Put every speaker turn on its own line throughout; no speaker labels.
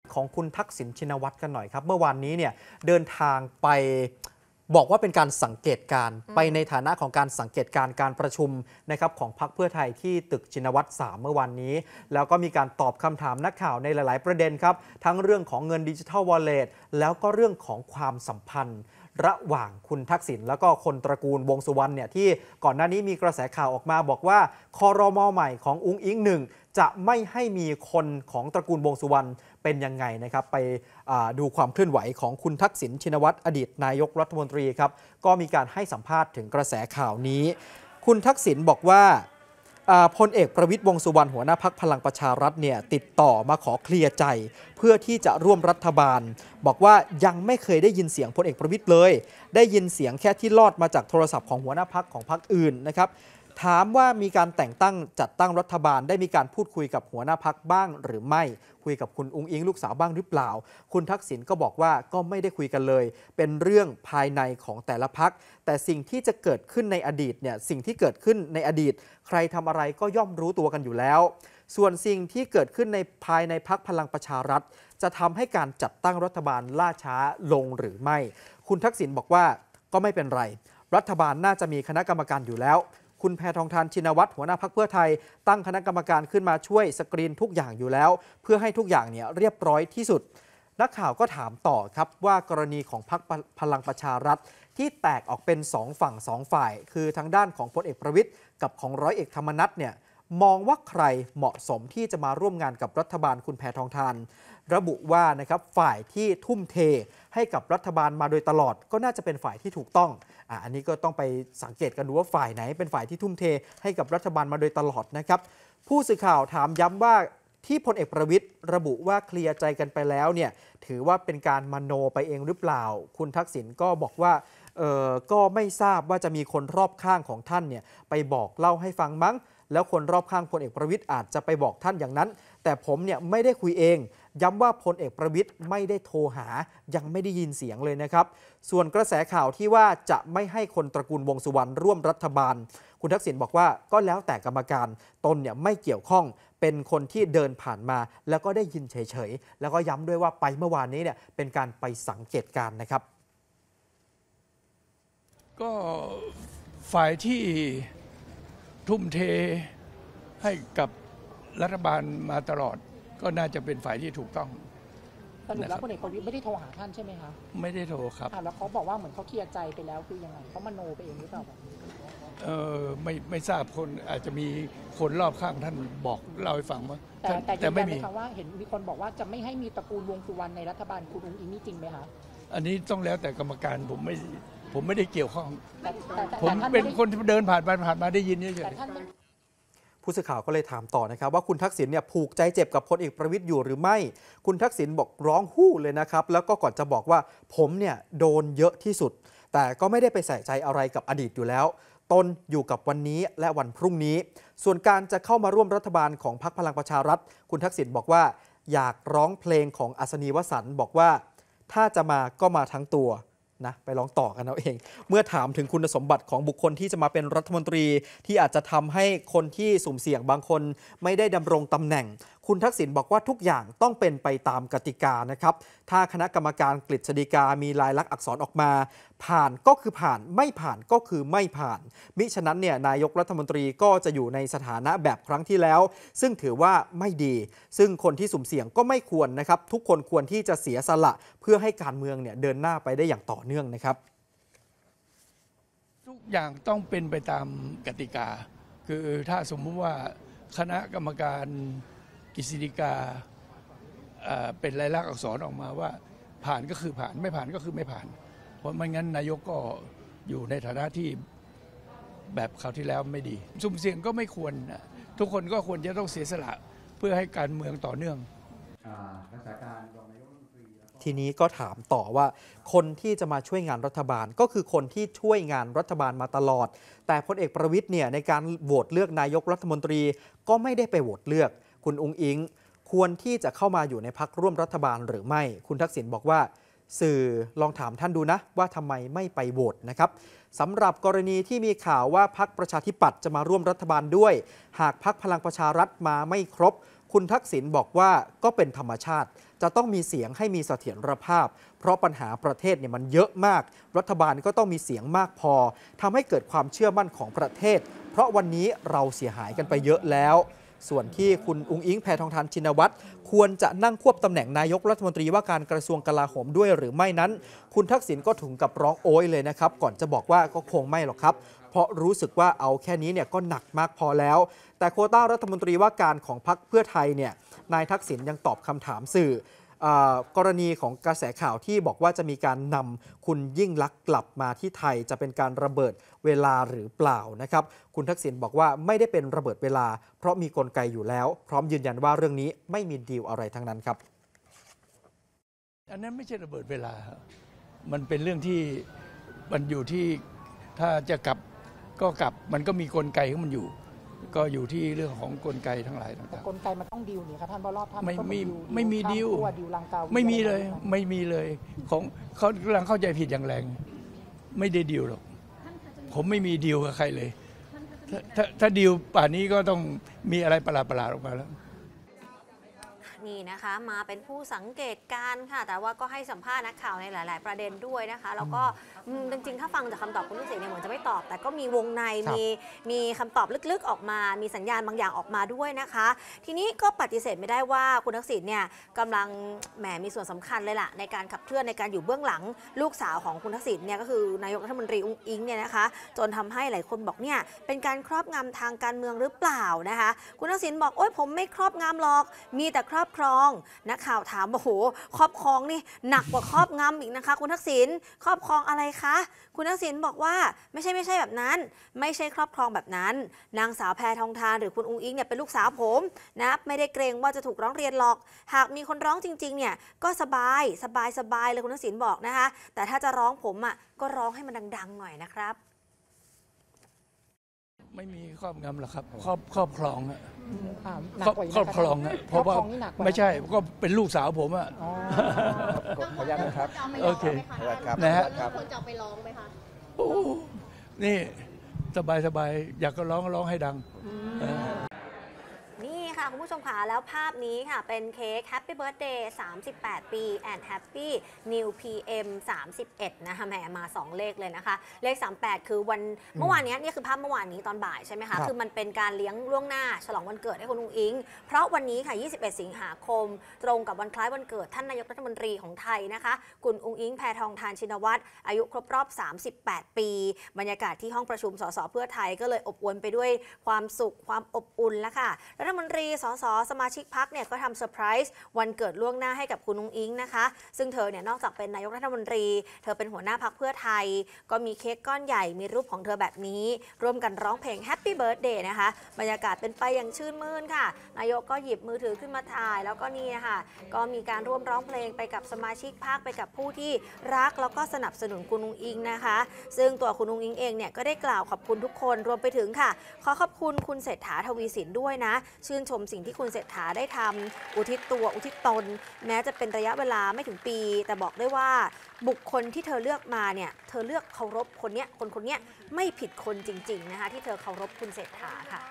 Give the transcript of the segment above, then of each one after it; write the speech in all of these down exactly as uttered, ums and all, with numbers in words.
ของคุณทักษิณชินวัตรกันหน่อยครับเมื่อวานนี้เนี่ยเดินทางไปบอกว่าเป็นการสังเกตการไปในฐานะของการสังเกตการการประชุมนะครับของพรรคเพื่อไทยที่ตึกชินวัตรสามเมื่อวานนี้แล้วก็มีการตอบคำถามนักข่าวในหลายๆประเด็นครับทั้งเรื่องของเงินดิจิทัลวอลเล็ตแล้วก็เรื่องของความสัมพันธ์ระหว่างคุณทักษิณแล้วก็คนตระกูลวงสุวรรณเนี่ยที่ก่อนหน้านี้มีกระแสข่าวออกมาบอกว่าครม.ใหม่ของอุ๊งอิ๊งหนึ่งจะไม่ให้มีคนของตระกูลวงสุวรรณเป็นยังไงนะครับไปดูความเคลื่อนไหวของคุณทักษิณชินวัตรอดีตนายกรัฐมนตรีครับก็มีการให้สัมภาษณ์ถึงกระแสข่าวนี้คุณทักษิณบอกว่าพลเอกประวิตรวงษ์สุวรรณหัวหน้าพรรคพลังประชารัฐเนี่ยติดต่อมาขอเคลียร์ใจเพื่อที่จะร่วมรัฐบาลบอกว่ายังไม่เคยได้ยินเสียงพลเอกประวิตรเลยได้ยินเสียงแค่ที่ลอดมาจากโทรศัพท์ของหัวหน้าพรรคของพรรคอื่นนะครับถามว่ามีการแต่งตั้งจัดตั้งรัฐบาลได้มีการพูดคุยกับหัวหน้าพรรคบ้างหรือไม่คุยกับคุณอุ๊งอิ๊งลูกสาวบ้างหรือเปล่าคุณทักษิณก็บอกว่าก็ไม่ได้คุยกันเลยเป็นเรื่องภายในของแต่ละพรรคแต่สิ่งที่จะเกิดขึ้นในอดีตเนี่ยสิ่งที่เกิดขึ้นในอดีตใครทำอะไรก็ย่อมรู้ตัวกันอยู่แล้วส่วนสิ่งที่เกิดขึ้นในภายในพรรคพลังประชารัฐจะทำให้การจัดตั้งรัฐบาลล่าช้าลงหรือไม่คุณทักษิณบอกว่าก็ไม่เป็นไรรัฐบาลน่าจะมีคณะกรรมการอยู่แล้วคุณแพทองธารชินวัตรหัวหน้าพรรคเพื่อไทยตั้งคณะกรรมการขึ้นมาช่วยสกรีนทุกอย่างอยู่แล้วเพื่อให้ทุกอย่างเนี่ยเรียบร้อยที่สุดนักข่าวก็ถามต่อครับว่ากรณีของพรรคพลังประชารัฐที่แตกออกเป็นสองฝั่งสองฝ่ายคือทางด้านของพลเอกประวิตรกับของร้อยเอกธรรมนัสเนี่ยมองว่าใครเหมาะสมที่จะมาร่วมงานกับรัฐบาลคุณแพทองธารระบุว่านะครับฝ่ายที่ทุ่มเทให้กับรัฐบาลมาโดยตลอดก็น่าจะเป็นฝ่ายที่ถูกต้องอ่ะอันนี้ก็ต้องไปสังเกตกันดูว่าฝ่ายไหนเป็นฝ่ายที่ทุ่มเทให้กับรัฐบาลมาโดยตลอดนะครับผู้สื่อข่าวถามย้ำว่าที่พลเอกประวิตรระบุว่าเคลียร์ใจกันไปแล้วเนี่ยถือว่าเป็นการมโนไปเองหรือเปล่าคุณทักษิณก็บอกว่าเออก็ไม่ทราบว่าจะมีคนรอบข้างของท่านเนี่ยไปบอกเล่าให้ฟังมั้งแล้วคนรอบข้างพลเอกประวิตรอาจจะไปบอกท่านอย่างนั้นแต่ผมเนี่ยไม่ได้คุยเองย้ำว่าพลเอกประวิตรไม่ได้โทรหายังไม่ได้ยินเสียงเลยนะครับส่วนกระแสข่าวที่ว่าจะไม่ให้คนตระกูลวงสุวรรณร่วมรัฐบาลคุณทักษิณบอกว่าก็แล้วแต่กรรมการตนเนี่ยไม่เกี่ยวข้องเป็นคนที่เดินผ่านมาแล้วก็ได้ยินเฉยๆแล้วก็ย้ำด้วยว่าไปเมื่อวานนี้เนี่ยเป็นการไปสังเกตการณ์นะครับ
ก็ฝ่ายที่ทุ่มเทให้กับรัฐบาลมาตลอดก็น่าจะเป็นฝ่ายที่ถูกต้อง
สรุปแล้วพลเอกประวิตรไม่ได้โทรหาท่านใช่ไหมคะ
ไม่ได้โทรครับ
แล้วเขาบอกว่าเหมือนเขาเคลียร์ใจไปแล้วคือยังไงเขามโนไปเองหรือเปล่า
เออไม่ไม่ทราบคนอาจจะมีคนรอบข้างท่านบอกเล่าให้ฟังว่า
แต่แต่ไม่มีคำว่าเห็นมีคนบอกว่าจะไม่ให้มีตระกูลวงสุวรรณในรัฐบาลคุณอุ๊งอิ๊งนี่จริงไหมคะ
อันนี้ต้องแล้วแต่กรรมการผมไม่ผมไม่ได้เกี่ยวข้องผมเป็นคนที่เดินผ่านไปผ่านมาได้ยินเฉยๆ
ผู้สื่อข่าวก็เลยถามต่อนะครับว่าคุณทักษิณเนี่ยผูกใจเจ็บกับพลเอกประวิตรอยู่หรือไม่คุณทักษิณบอกร้องฮู้เลยนะครับแล้วก็ก่อนจะบอกว่าผมเนี่ยโดนเยอะที่สุดแต่ก็ไม่ได้ไปใส่ใจอะไรกับอดีตอยู่แล้วตนอยู่กับวันนี้และวันพรุ่งนี้ส่วนการจะเข้ามาร่วมรัฐบาลของพรรคพลังประชารัฐคุณทักษิณบอกว่าอยากร้องเพลงของอัศนีวสันต์บอกว่าถ้าจะมาก็มาทั้งตัวนะไปลองต่อกันเอาเองเมื่อถามถึงคุณสมบัติของบุคคลที่จะมาเป็นรัฐมนตรีที่อาจจะทำให้คนที่สุ่มเสี่ยงบางคนไม่ได้ดำรงตำแหน่งคุณทักษิณบอกว่าทุกอย่างต้องเป็นไปตามกติกานะครับถ้าคณะกรรมการกฤษฎีกามีลายลักษณ์อักษรออกมาผ่านก็คือผ่านไม่ผ่านก็คือไม่ผ่านมิฉะนั้นเนี่ยนายกรัฐมนตรีก็จะอยู่ในสถานะแบบครั้งที่แล้วซึ่งถือว่าไม่ดีซึ่งคนที่สุ่มเสี่ยงก็ไม่ควรนะครับทุกคนควรที่จะเสียสละเพื่อให้การเมืองเนี่ยเดินหน้าไปได้อย่างต่อเนื่องนะครับ
ทุกอย่างต้องเป็นไปตามกติกาคือถ้าสมมุติว่าคณะกรรมการกฤษฎีกาเป็นลายลักษณ์อักษรออกมาว่าผ่านก็คือผ่านไม่ผ่านก็คือไม่ผ่านเพราะไม่งั้นนายกก็อยู่ในฐานะที่แบบคราวที่แล้วไม่ดีสุ่มเสี่ยงก็ไม่ควรทุกคนก็ควรจะต้องเสียสละเพื่อให้การเมืองต่อเนื่อง
ทีนี้ก็ถามต่อว่าคนที่จะมาช่วยงานรัฐบาลก็คือคนที่ช่วยงานรัฐบาลมาตลอดแต่พลเอกประวิตรเนี่ยในการโหวตเลือกนายกรัฐมนตรีก็ไม่ได้ไปโหวตเลือกคุณอุ๊งอิ๊งควรที่จะเข้ามาอยู่ในพรรคร่วมรัฐบาลหรือไม่คุณทักษิณบอกว่าสื่อลองถามท่านดูนะว่าทำไมไม่ไปโหวตนะครับสำหรับกรณีที่มีข่าวว่าพรรคประชาธิปัตย์จะมาร่วมรัฐบาลด้วยหากพรรคพลังประชารัฐมาไม่ครบคุณทักษิณบอกว่าก็เป็นธรรมชาติจะต้องมีเสียงให้มีเสถียรภาพเพราะปัญหาประเทศเนี่ยมันเยอะมากรัฐบาลก็ต้องมีเสียงมากพอทำให้เกิดความเชื่อมั่นของประเทศเพราะวันนี้เราเสียหายกันไปเยอะแล้วส่วนที่คุณอุ๊งอิ๊งแพทองธารชินวัตรควรจะนั่งควบตำแหน่งนายกรัฐมนตรีว่าการกระทรวงกลาโหมด้วยหรือไม่นั้นคุณทักษิณก็ถึงกับร้องโอยเลยนะครับก่อนจะบอกว่าก็คงไม่หรอกครับเพราะรู้สึกว่าเอาแค่นี้เนี่ยก็หนักมากพอแล้วแต่โควต้ารัฐมนตรีว่าการของพรรคเพื่อไทยเนี่ยนายทักษิณยังตอบคำถามสื่อกรณีของกระแสข่าวที่บอกว่าจะมีการนำคุณยิ่งลักษณ์กลับมาที่ไทยจะเป็นการระเบิดเวลาหรือเปล่านะครับคุณทักษิณบอกว่าไม่ได้เป็นระเบิดเวลาเพราะมีกลไกอยู่แล้วพร้อมยืนยันว่าเรื่องนี้ไม่มีดีลอะไรทั้งนั้นครับ
อันนั้นไม่ใช่ระเบิดเวลามันเป็นเรื่องที่มันอยู่ที่ถ้าจะกลับก็กลับมันก็มีกลไกของมันอยู่ก็อยู่ที่เรื่องของกลไกทั้งหลายต่าง
ๆกลไกมันต้องดีลนี่ครับท่านเพราะรอบท่าน
ไม่มีไม่มีดีล
ไ
ม่มีเลยไม่มีเลยของเขากำลังเข้าใจผิดอย่างแรงไม่ได้ดีลหรอกผมไม่มีดีลกับใครเลยถ้าถ้าดีลป่านนี้ก็ต้องมีอะไรประหลาดๆออกมาแล้ว
นี่นะคะมาเป็นผู้สังเกตการณ์ค่ะแต่ว่าก็ให้สัมภาษณ์นักข่าวในหลาย ๆ ประเด็นด้วยนะคะแล้วก็จริง ๆ ถ้าฟังจากคำตอบคุณทักษิณเนี่ยเหมือนจะไม่ตอบแต่ก็มีวงในมีมีคำตอบลึก ๆ ออกมามีสัญญาณบางอย่างออกมาด้วยนะคะทีนี้ก็ปฏิเสธไม่ได้ว่าคุณทักษิณเนี่ยกำลังแหมมีส่วนสำคัญเลยล่ะในการขับเคลื่อนในการอยู่เบื้องหลังลูกสาวของคุณทักษิณเนี่ยก็คือนายกรัฐมนตรีอุ๊งอิ๊งเนี่ยนะคะจนทำให้หลายคนบอกเนี่ยเป็นการครอบงำทางการเมืองหรือเปล่านะคะคุณทักษิณบอกโอ๊ยผมไม่ครอบงำหรอกมีแต่ครอบครองนักข่าวถามโอ้โหครอบครองนี่หนักกว่าครอบงำอีกนะคะคุณทักษิณครอบครองอะไรคะคุณทักษิณบอกว่าไม่ใช่ไม่ใช่แบบนั้นไม่ใช่ครอบครองแบบนั้นนางสาวแพทองธารหรือคุณอุ๊งอิ๊งเนี่ยเป็นลูกสาวผมนะไม่ได้เกรงว่าจะถูกร้องเรียนหรอกหากมีคนร้องจริงๆเนี่ยก็สบายสบายสบายเลยคุณทักษิณบอกนะคะแต่ถ้าจะร้องผมอ่ะก็ร้องให้มันดังๆหน่อยนะครับ
ไม่มีครอบงำหรอกครับครอบครอบครองอะครอบครองอะเพ
ราะว่า
ไม่ใช่ก็เป็นลูกสาวผมอะ
ขออนุญาตนะครับ
โอเค
นะ
ฮะ
ควรจะไปร้องไหมคะ
โอ้นี่สบายสบายอยากก็ร้องร้องให้ดัง
นี่ค่ะคุณผู้ชมค่ะแล้วภาพนี้ค่ะเป็นเค้ก Happy Birthday สามสิบแปด ปี and Happy New พี เอ็ม สามสิบเอ็ด นะคะแหมมาสองเลขเลยนะคะเลขสามสิบแปดคือวันเมื่อวานนี้นี่คือภาพเมื่อวานนี้ตอนบ่ายใช่ไหมคะคือมันเป็นการเลี้ยงล่วงหน้าฉลองวันเกิดให้คุณอุ๊งอิ๊งเพราะวันนี้ค่ะยี่สิบเอ็ดสิงหาคมตรงกับวันคล้ายวันเกิดท่านนายกรัฐมนตรีของไทยนะคะคุณอุ๊งอิ๊งแพทองธารชินวัตรอายุครบรอบสามสิบแปดปีบรรยากาศที่ห้องประชุมสสเพื่อไทยก็เลยอบอวลไปด้วยความสุขความอบอุ่นแล้วค่ะรัฐมนตรีสสสมาชิกพรรคเนี่ยก็ทำเซอร์ไพรส์วันเกิดล่วงหน้าให้กับคุณอุ๊งอิ๊งนะคะซึ่งเธอเนี่ยนอกจากเป็นนายกรัฐมนตรีเธอเป็นหัวหน้าพรรคเพื่อไทยก็มีเค้กก้อนใหญ่มีรูปของเธอแบบนี้ร่วมกันร้องเพลง Happy Birthday นะคะบรรยากาศเป็นไปอย่างชื่นมื่นค่ะนายกก็หยิบมือถือขึ้นมาถ่ายแล้วก็นี่ค่ะก็มีการร่วมร้องเพลงไปกับสมาชิกพรรคไปกับผู้ที่รักแล้วก็สนับสนุนคุณอุ๊งอิ๊งนะคะซึ่งตัวคุณอุ๊งอิ๊งเองเนี่ยก็ได้กล่าวขอบคุณทุกคนรวมไปถึงค่ะขอขอบคุณคุณเศรษฐาทวีสินด้วยนะชื่นชมสิ่งที่คุณเศรษฐาได้ทำอุทิศตัวอุทิศตนแม้จะเป็นระยะเวลาไม่ถึงปีแต่บอกได้ว่าบุคคลที่เธอเลือกมาเนี่ยเธอเลือกเคารพคนเนี้ยคนคนเนี้ยไม่ผิดคนจริงๆนะคะที่เธอเคารพคุณเศรษฐาค่ะ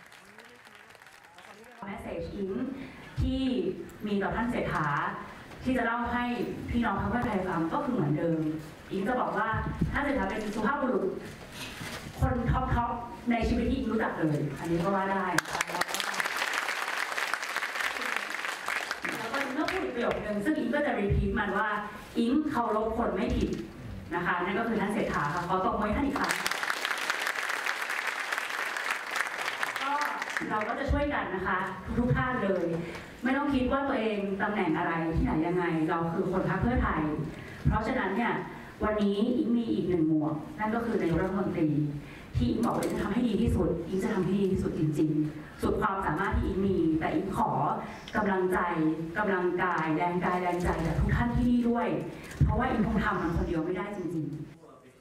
แมสเซจอิงที่มีต่อท่านเศรษฐาที่จะเล่าให้พี่น้องพรรคเพื่อไทยฟังก็คือเหมือนเดิมอิงจะบอกว่าท่านเศรษฐาเป็นสุภาพบุรุษคนท็อปท็อปในชีวิตที่อิงรู้จักเลยอันนี้ก็ว่าได้แล้วก็เมื่อพูดอีกประโยคนึงซึ่งอิงก็จะรีพีทมันว่าอิงเคารพคนไม่ผิดนะคะนั่นก็คือท่านเศรษฐาค่ะขอตบมือให้ท่านอีกครั้งก็เราก็จะช่วยกันนะคะทุกท่านเลยไม่ต้องคิดว่าตัวเองตำแหน่งอะไรที่ไหนยังไงเราคือคนพรรคเพื่อไทยเพราะฉะนั้นเนี่ยวันนี้อิงมีอีกหนึ่งหมวกนั่นก็คือนายกรัฐมนตรีที่อิงบอกว่าจะทำให้ดีที่สุดอิงจะทำให้ดีที่สุดจริงๆสุดความสามารถที่อิงมีแต่อิงขอกำลังใจกำลังกายแรงกายแรงใจจากทุกท่านที่นี่ด้วยเพราะว่าอิงคงทำมันคนเดียวไม่ได้จริงๆ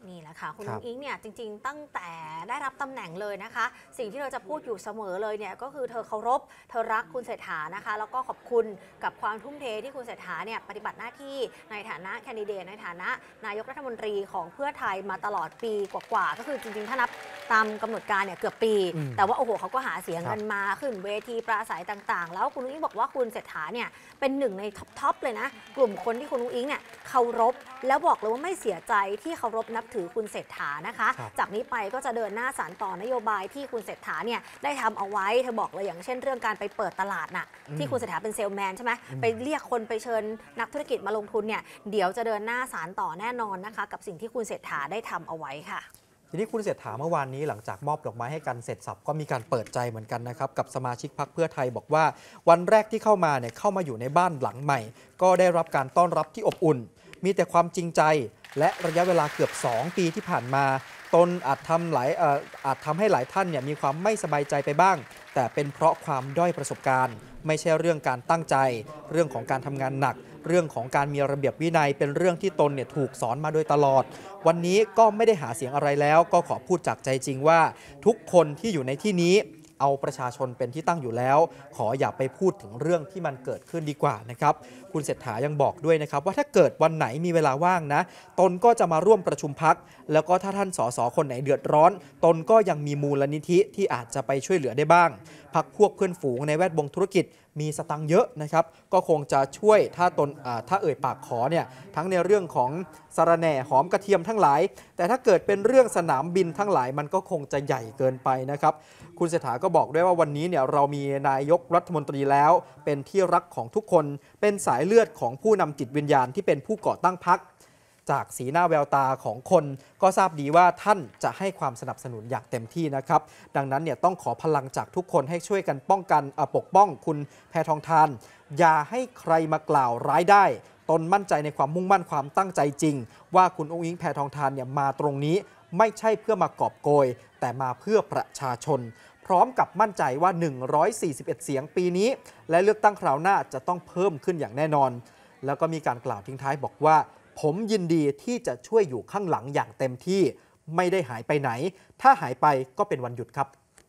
นี่แหละค่ะคุณ
ครั
นุ้
บ
งอิงเนี่ยจริงๆ ตั้งแต่ได้รับตำแหน่งเลยนะคะ สิ่งที่เธอจะพูดอยู่เสมอเลยเนี่ยก็คือเธอเคารพเธอรักคุณเศรษฐานะคะแล้วก็ขอบคุณกับความทุ่มเทที่คุณเศรษฐาเนี่ยปฏิบัติหน้าที่ในฐานะแคนดิเดตในฐานะนายกรัฐมนตรีของเพื่อไทยมาตลอดปีกว่าๆก็คือจริงๆถ้านับตามกำหนดการเนี่ยเกือบปี
อืม
แต่ว่าโอ้โหเขาก็หาเสียง
ครับ
กันมาขึ้นเวทีปราศัยต่างๆ แล้วคุณนุ้งอิงบอกว่าคุณเศรษฐาเนี่ยเป็นหนึ่งในท็อปๆเลยนะกลุ่มคนที่คุณนุ้งอิงเนี่ยเคารพแล้วบอกเลยว่าไม่เสียใจที่เคารพนับถือคุณเศรษฐานะคะ
ครับ
จากนี้ไปก็จะเดินหน้าสานต่อนโยบายที่คุณเศรษฐาเนี่ยได้ทำเอาไว้เธอบอกเลยอย่างเช่นเรื่องการไปเปิดตลาดน่ะ
อืม
ที่คุณเศรษฐาเป็นเซลแมนใช่ไหม
อืม
ไปเรียกคนไปเชิญนักธุรกิจมาลงทุนเนี่ยเดี๋ยวจะเดินหน้าสานต่อแน่นอนนะคะกับสิ่งที่คุณเศรษฐาได้ทำเอาไว้ค่ะ
ทีนี้คุณเศรษฐาเมื่อวานนี้หลังจากมอบดอกไม้ให้กันเสร็จสับก็มีการเปิดใจเหมือนกันนะครับกับสมาชิกพรรคเพื่อไทยบอกว่าวันแรกที่เข้ามาเนี่ยเข้ามาอยู่ในบ้านหลังใหม่ ก็ได้รับการต้อนรับที่อบอุ่น มีแต่ความจริงใจและระยะเวลาเกือบสองปีที่ผ่านมาตนอาจทำหลายเอ่ออาจทำให้หลายท่านเนี่ยมีความไม่สบายใจไปบ้าง แต่เป็นเพราะความด้อยประสบการณ์ ไม่ใช่เรื่องการตั้งใจ เรื่องของการทำงานหนัก เรื่องของการมีระเบียบวินัยเป็นเรื่องที่ตนเนี่ยถูกสอนมาโดยตลอด วันนี้ก็ไม่ได้หาเสียงอะไรแล้ว ก็ขอพูดจากใจจริงว่า ทุกคนที่อยู่ในที่นี้เอาประชาชนเป็นที่ตั้งอยู่แล้ว ขออย่าไปพูดถึงเรื่องที่มันเกิดขึ้นดีกว่านะครับคุณเศรษฐายังบอกด้วยนะครับว่าถ้าเกิดวันไหนมีเวลาว่างนะตนก็จะมาร่วมประชุมพักแล้วก็ถ้าท่านสสคนไหนเดือดร้อน ตนก็ยังมีมูลนิธิที่อาจจะไปช่วยเหลือได้บ้างพักพวกเพื่อนฝูงในแวดวงธุรกิจมีสตังค์เยอะนะครับก็คงจะช่วยถ้าตนถ้าเอ่ยปากขอเนี่ยทั้งในเรื่องของสะระแหน่หอมกระเทียมทั้งหลายแต่ถ้าเกิดเป็นเรื่องสนามบินทั้งหลายมันก็คงจะใหญ่เกินไปนะครับคุณเศรษฐาก็บอกด้วยว่าวันนี้เนี่ยเรามีนายกรัฐมนตรีแล้วเป็นที่รักของทุกคนเป็นสายเลือดของผู้นำจิตวิญญาณที่เป็นผู้ก่อตั้งพรรคจากสีหน้าแววตาของคนก็ทราบดีว่าท่านจะให้ความสนับสนุนอย่างเต็มที่นะครับดังนั้นเนี่ยต้องขอพลังจากทุกคนให้ช่วยกันป้องกันปกป้องคุณแพทองธารอย่าให้ใครมากล่าวร้ายได้ตนมั่นใจในความมุ่งมั่นความตั้งใจจริงว่าคุณอุ้งอิงแพทองธารเนี่ยมาตรงนี้ไม่ใช่เพื่อมากอบโกยแต่มาเพื่อประชาชนพร้อมกับมั่นใจว่าหนึ่งร้อยสี่สิบเอ็ดเสียงปีนี้และเลือกตั้งคราวหน้าจะต้องเพิ่มขึ้นอย่างแน่นอนแล้วก็มีการกล่าวทิ้งท้ายบอกว่าผมยินดีที่จะช่วยอยู่ข้างหลังอย่างเต็มที่ไม่ได้หายไปไหนถ้าหายไปก็เป็นวันหยุดครับ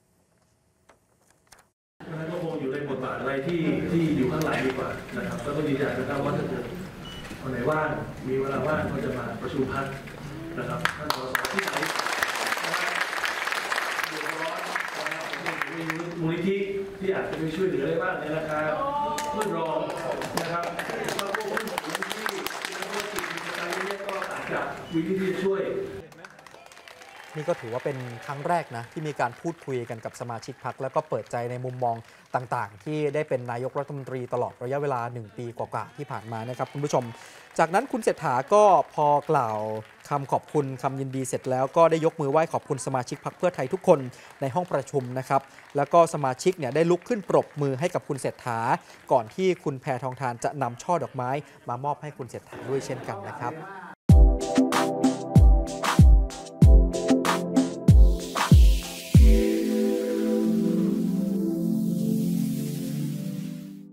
นั้นก็คงอยู่ในบทบาทอะไรที่ที่อยู่ข้างหลังดีกว่านะครับแล้วก็ยืนยันนะครับว่าถ้าเกิดวันไหนว่างมีเวลาว่างก็จะมาประชุมพักนะครับท่านสสที่ไหนนะครับเดือดร้อนนะครับมีมูลนิธิที่อาจจะไปช่วยเหลือได้บ้างในราคาเพื่อนรองนะครับแล้วก็พวกมูลนิธิและธุรกิจกิจการเล็กๆก็อาจจะมีวิธีที่จะช่วย
นี่ก็ถือว่าเป็นครั้งแรกนะที่มีการพูดคุยกันกับสมาชิกพรรคแล้วก็เปิดใจในมุมมองต่างๆที่ได้เป็นนายกรัฐมนตรีตลอดระยะเวลาหนึ่งปีกว่าๆที่ผ่านมานะครับคุณผู้ชมจากนั้นคุณเศรษฐาก็พอกล่าวคำขอบคุณคำยินดีเสร็จแล้วก็ได้ยกมือไหว้ขอบคุณสมาชิกพรรคเพื่อไทยทุกคนในห้องประชุมนะครับแล้วก็สมาชิกเนี่ยได้ลุกขึ้นปรบมือให้กับคุณเศรษฐาก่อนที่คุณแพทองธารจะนำช่อดอกไม้มามอบให้คุณเศรษฐาด้วยเช่นกันนะครับ